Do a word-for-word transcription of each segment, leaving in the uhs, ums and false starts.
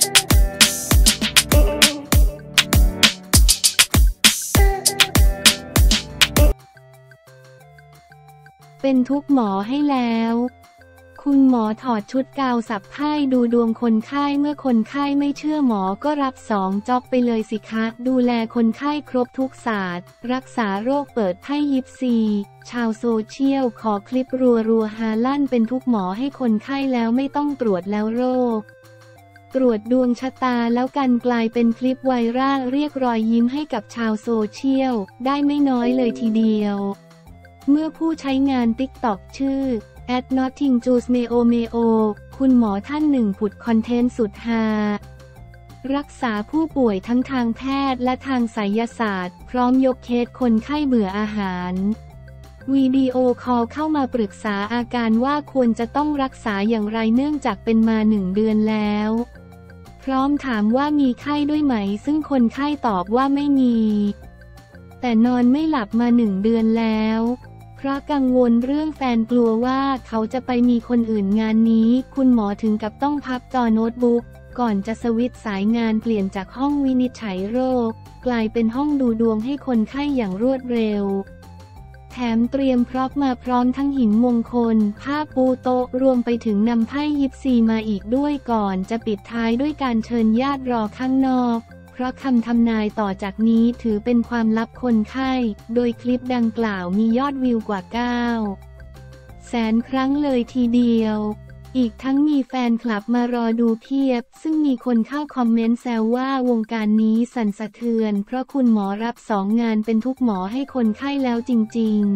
เป็นทุกหมอให้แล้วคุณหมอถอดชุดกาวสับไข้ดูดวงคนไข้เมื่อคนไข้ไม่เชื่อหมอก็รับสองจ็อบไปเลยสิคะดูแลคนไข้ครบทุกศาสตร์รักษาโรคเปิดไพ่ยิปซีชาวโซเชียลขอคลิปรัวรัวฮาลั่นเป็นทุกหมอให้คนไข้แล้วไม่ต้องตรวจแล้วโรคตรวจดวงชะตาแล้วกันกลายเป็นคลิปไวรัลเรียกรอยยิ้มให้กับชาวโซเชียลได้ไม่น้อยเลยทีเดียวเมื่อผู้ใช้งาน ติ๊กต็อก ชื่อ แอท Nothing Juice Meo Meo คุณหมอท่านหนึ่งผุดคอนเทนต์สุดฮารักษาผู้ป่วยทั้งทางแพทย์และทางไสยศาสตร์พร้อมยกเคสคนไข้เบื่ออาหารวิดีโอคอลเข้ามาปรึกษาอาการว่าควรจะต้องรักษาอย่างไรเนื่องจากเป็นมาหนึ่งเดือนแล้วพร้อมถามว่ามีไข้ด้วยไหมซึ่งคนไข้ตอบว่าไม่มีแต่นอนไม่หลับมาหนึ่งเดือนแล้วเพราะกังวลเรื่องแฟนกลัวว่าเขาจะไปมีคนอื่นงานนี้คุณหมอถึงกับต้องพับจอโน้ตบุ๊กก่อนจะสวิตช์สายงานเปลี่ยนจากห้องวินิจฉัยโรคกลายเป็นห้องดูดวงให้คนไข้อย่างรวดเร็วแถมเตรียมพร็อพมาพร้อมทั้งหินมงคลผ้าปูโต๊ะรวมไปถึงนำไพ่ยิปซีมาอีกด้วยก่อนจะปิดท้ายด้วยการเชิญญาติรอข้างนอกเพราะคำทำนายต่อจากนี้ถือเป็นความลับคนไข้โดยคลิปดังกล่าวมียอดวิวกว่าเก้าแสนครั้งเลยทีเดียวอีกทั้งมีแฟนคลับมารอดูเพียบซึ่งมีคนเข้าคอมเมนต์แซวว่าวงการนี้สั่นสะเทือนเพราะคุณหมอรับสองงานเป็นทุกหมอให้คนไข้แล้วจริงๆ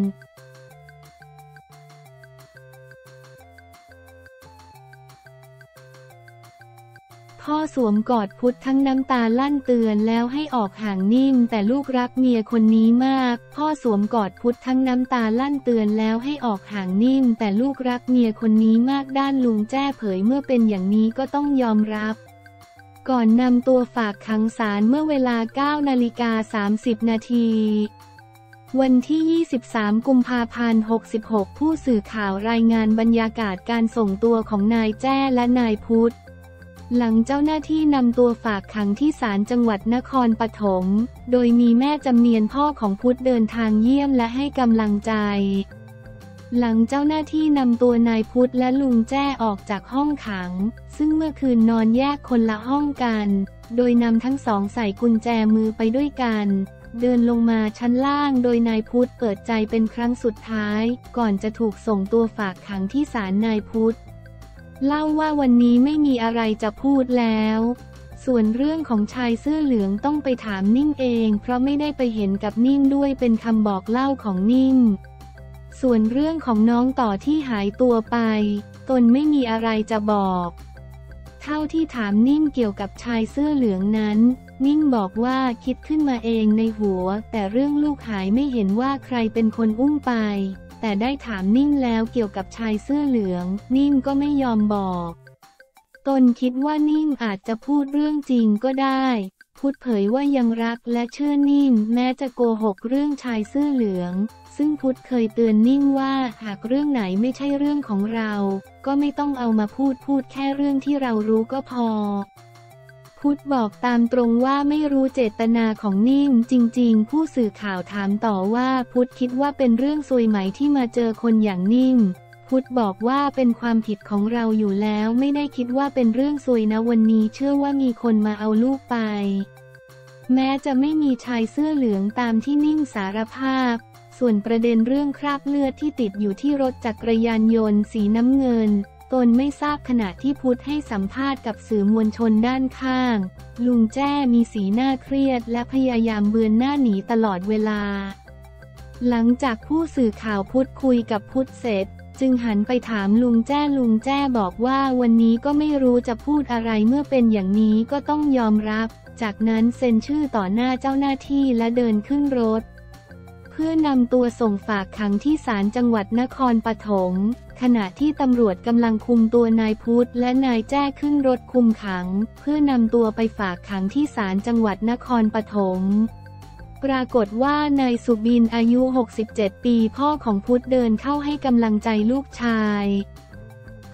พ่อสวมกอดพุทธทั้งน้ำตาลั่นเตือนแล้วให้ออกห่างนิ่มแต่ลูกรักเมียคนนี้มากพ่อสวมกอดพุทธทั้งน้ำตาลั่นเตือนแล้วให้ออกห่างนิ่มแต่ลูกรักเมียคนนี้มากด้านลุงแจ้เผยเมื่อเป็นอย่างนี้ก็ต้องยอมรับก่อนนำตัวฝากขังศาลเมื่อเวลา เก้านาฬิกาสามสิบนาทีวันที่ ยี่สิบสาม กุมภาพันธ์ หกสิบหกผู้สื่อข่าวรายงานบรรยากาศการส่งตัวของนายแจ้และนายพุทธหลังเจ้าหน้าที่นำตัวฝากขังที่ศาลจังหวัดนครปฐมโดยมีแม่จำเนียนพ่อของพุทธเดินทางเยี่ยมและให้กำลังใจหลังเจ้าหน้าที่นำตัวนายพุทธและลุงแจ้ออกจากห้องขังซึ่งเมื่อคืนนอนแยกคนละห้องกันโดยนำทั้งสองใส่กุญแจมือไปด้วยกันเดินลงมาชั้นล่างโดยนายพุทธเปิดใจเป็นครั้งสุดท้ายก่อนจะถูกส่งตัวฝากขังที่ศาลนายพุทธเล่าว่าวันนี้ไม่มีอะไรจะพูดแล้วส่วนเรื่องของชายเสื้อเหลืองต้องไปถามนิ่งเองเพราะไม่ได้ไปเห็นกับนิ่งด้วยเป็นคำบอกเล่าของนิ่งส่วนเรื่องของน้องต่อที่หายตัวไปตนไม่มีอะไรจะบอกเท่าที่ถามนิ่งเกี่ยวกับชายเสื้อเหลืองนั้นนิ่งบอกว่าคิดขึ้นมาเองในหัวแต่เรื่องลูกหายไม่เห็นว่าใครเป็นคนอุ้มไปแต่ได้ถามนิ่งแล้วเกี่ยวกับชายเสื้อเหลืองนิ่งก็ไม่ยอมบอกตนคิดว่านิ่งอาจจะพูดเรื่องจริงก็ได้พุทธเผยว่ายังรักและเชื่อนิ่งแม้จะโกหกเรื่องชายเสื้อเหลืองซึ่งพุทธเคยเตือนนิ่งว่าหากเรื่องไหนไม่ใช่เรื่องของเราก็ไม่ต้องเอามาพูดพูดแค่เรื่องที่เรารู้ก็พอพุทธบอกตามตรงว่าไม่รู้เจตนาของนิ่งจริงๆผู้สื่อข่าวถามต่อว่าพุทธคิดว่าเป็นเรื่องซวยไหมที่มาเจอคนอย่างนิ่งพุทธบอกว่าเป็นความผิดของเราอยู่แล้วไม่ได้คิดว่าเป็นเรื่องซวยนะวันนี้เชื่อว่ามีคนมาเอาลูกไปแม้จะไม่มีชายเสื้อเหลืองตามที่นิ่งสารภาพส่วนประเด็นเรื่องคราบเลือดที่ติดอยู่ที่รถจักรยานยนต์สีน้ำเงินตนไม่ทราบขณะที่พุทธให้สัมภาษณ์กับสื่อมวลชนด้านข้างลุงแจ้มีสีหน้าเครียดและพยายามเบือนหน้าหนีตลอดเวลาหลังจากผู้สื่อข่าวพุทธคุยกับพุทธเสร็จจึงหันไปถามลุงแจ้ลุงแจ้บอกว่าวันนี้ก็ไม่รู้จะพูดอะไรเมื่อเป็นอย่างนี้ก็ต้องยอมรับจากนั้นเซ็นชื่อต่อหน้าเจ้าหน้าที่และเดินขึ้นรถเพื่อนำตัวส่งฝากขังที่ศาลจังหวัดนครปฐมขณะที่ตำรวจกำลังคุมตัวนายพุทธและนายแจ้ขึ้นรถคุมขังเพื่อนำตัวไปฝากขังที่ศาลจังหวัดนครปฐมปรากฏว่านายสุบินอายุหกสิบเจ็ดปีพ่อของพุทธเดินเข้าให้กำลังใจลูกชาย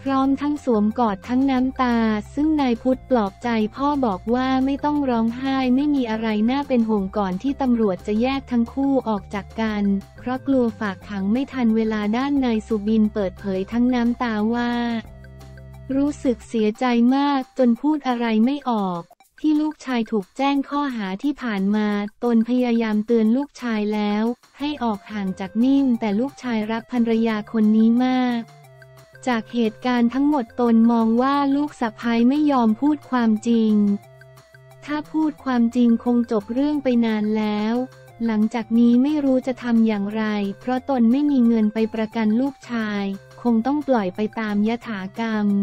พร้อมทั้งสวมกอดทั้งน้ำตาซึ่งนายพุทธปลอบใจพ่อบอกว่าไม่ต้องร้องไห้ไม่มีอะไรน่าเป็นห่วงก่อนที่ตำรวจจะแยกทั้งคู่ออกจากกันเพราะกลัวฝากขังไม่ทันเวลาด้านนายสุบินเปิดเผยทั้งน้ำตาว่ารู้สึกเสียใจมากจนพูดอะไรไม่ออกที่ลูกชายถูกแจ้งข้อหาที่ผ่านมาตนพยายามเตือนลูกชายแล้วให้ออกห่างจากนิ่มแต่ลูกชายรักภรรยาคนนี้มากจากเหตุการณ์ทั้งหมดตนมองว่าลูกสะใภ้ไม่ยอมพูดความจริงถ้าพูดความจริงคงจบเรื่องไปนานแล้วหลังจากนี้ไม่รู้จะทำอย่างไรเพราะตนไม่มีเงินไปประกันลูกชายคงต้องปล่อยไปตามยถากรรม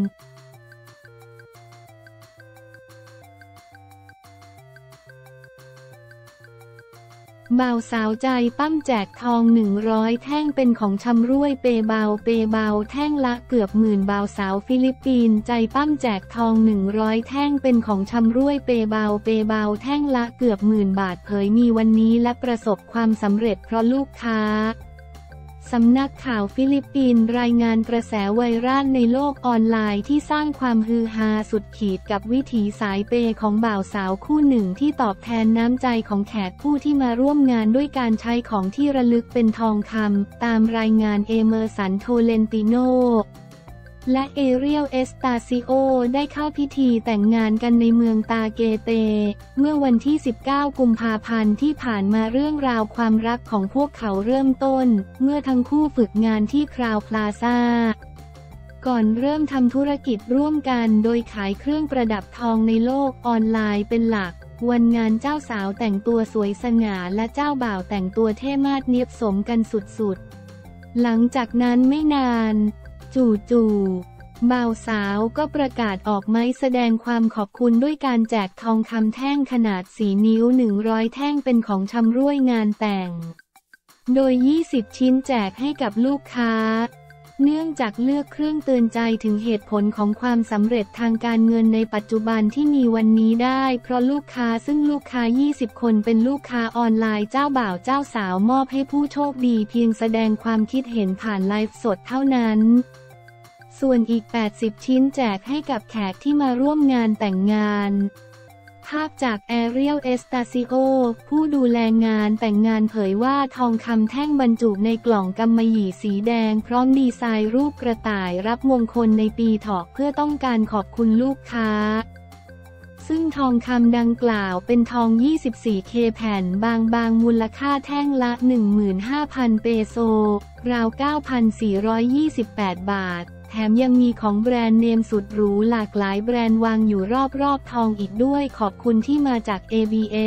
บ่าวสาวใจปั้มแจกทองหนึ่งร้อยแท่งเป็นของชำร่วยเปเบาเปเบาแท่งละเกือบหมื่นบ่าวสาวฟิลิปปินส์ใจปั้มแจกทองหนึ่งร้อยแท่งเป็นของชำร่วยเปเบาเปเบาแท่งละเกือบหมื่นบาทเผยมีวันนี้และประสบความสำเร็จเพราะลูกค้าสำนักข่าวฟิลิปปินส์รายงานกระแสไวรัลในโลกออนไลน์ที่สร้างความฮือฮาสุดขีดกับวิถีสายเปย์ของบ่าวสาวคู่หนึ่งที่ตอบแทนน้ำใจของแขกผู้ที่มาร่วมงานด้วยการใช้ของที่ระลึกเป็นทองคำตามรายงานเอเมอร์สันโทเลนติโนและเอเรียลเอสตาซิโอได้เข้าพิธีแต่งงานกันในเมืองตาเกเตเมื่อวันที่สิบเก้ากุมภาพันธ์ที่ผ่านมาเรื่องราวความรักของพวกเขาเริ่มต้นเมื่อทั้งคู่ฝึกงานที่คราวพลาซ่าก่อนเริ่มทำธุรกิจร่วมกันโดยขายเครื่องประดับทองในโลกออนไลน์เป็นหลักวันงานเจ้าสาวแต่งตัวสวยสง่าและเจ้าบ่าวแต่งตัวเท่มาดเนียบสมกันสุดๆหลังจากนั้นไม่นานจู่ๆบ่าวสาวก็ประกาศออกไม้แสดงความขอบคุณด้วยการแจกทองคำแท่งขนาดสี่นิ้วหนึ่งร้อยแท่งเป็นของชำร่วยงานแต่งโดยยี่สิบชิ้นแจกให้กับลูกค้าเนื่องจากเลือกเครื่องเตือนใจถึงเหตุผลของความสำเร็จทางการเงินในปัจจุบันที่มีวันนี้ได้เพราะลูกค้าซึ่งลูกค้ายี่สิบคนเป็นลูกค้าออนไลน์เจ้าบ่าวเจ้าสาวมอบให้ผู้โชคดีเพียงแสดงความคิดเห็นผ่านไลฟ์สดเท่านั้นส่วนอีกแปดสิบชิ้นแจกให้กับแขกที่มาร่วมงานแต่งงานภาพจากแอเรียลเอสตาซิโอผู้ดูแลงานแต่งงานเผยว่าทองคำแท่งบรรจุในกล่องกำมะหยี่สีแดงพร้อมดีไซน์รูปกระต่ายรับมงคลในปีเถาะเพื่อต้องการขอบคุณลูกค้าซึ่งทองคำดังกล่าวเป็นทอง ยี่สิบสี่เค แผ่นบางๆมูลค่าแท่งละ หนึ่งหมื่นห้าพัน เปโซราว เก้าพันสี่ร้อยยี่สิบแปด บาทแถมยังมีของแบรนด์เนมสุดหรูหลากหลายแบรนด์วางอยู่รอบๆทองอีกด้วยขอบคุณที่มาจาก เอ บี เอ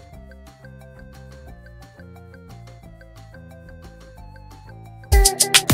ส